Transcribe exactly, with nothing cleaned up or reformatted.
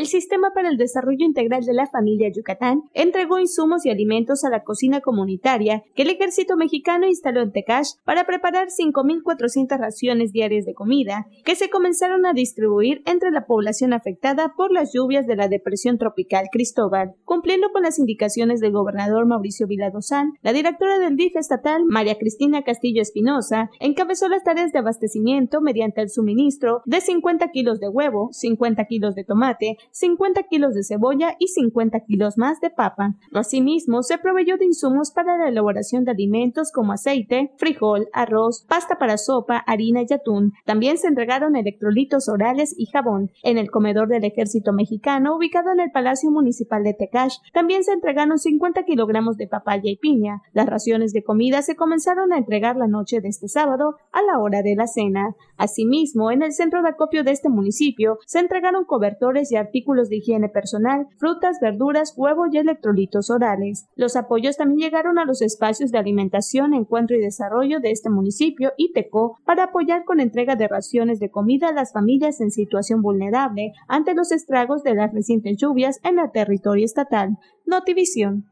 el Sistema para el Desarrollo Integral de la Familia Yucatán entregó insumos y alimentos a la cocina comunitaria que el ejército mexicano instaló en Tecash para preparar cinco mil cuatrocientas raciones diarias de comida que se comenzaron a distribuir entre la población afectada por las lluvias de la depresión tropical Cristóbal. Cumpliendo con las indicaciones del gobernador Mauricio Vila Dosal, la directora del D I F estatal, María Cristina Castillo Espinosa, encabezó las tareas de abastecimiento mediante el suministro de cincuenta kilos de huevo, cincuenta kilos de tomate, cincuenta kilos de cebolla y cincuenta kilos más de papa. Asimismo, se proveyó de insumos para la elaboración de alimentos como aceite, frijol, arroz, pasta para sopa, harina y atún. También se entregaron electrolitos orales y jabón. En el comedor del Ejército Mexicano, ubicado en el Palacio Municipal de Tecash, también se entregaron cincuenta kilogramos de papaya y piña. Las raciones de comida se comenzaron a entregar la noche de este sábado a la hora de la cena. Asimismo, en el centro de acopio de este municipio, se entregaron cobertores y artículos de higiene personal, frutas, verduras, huevo y electrolitos orales. Los apoyos también llegaron a los espacios de alimentación, encuentro y desarrollo de este municipio y Tecó para apoyar con entrega de raciones de comida a las familias en situación vulnerable ante los estragos de las recientes lluvias en el territorio estatal. Notivisión.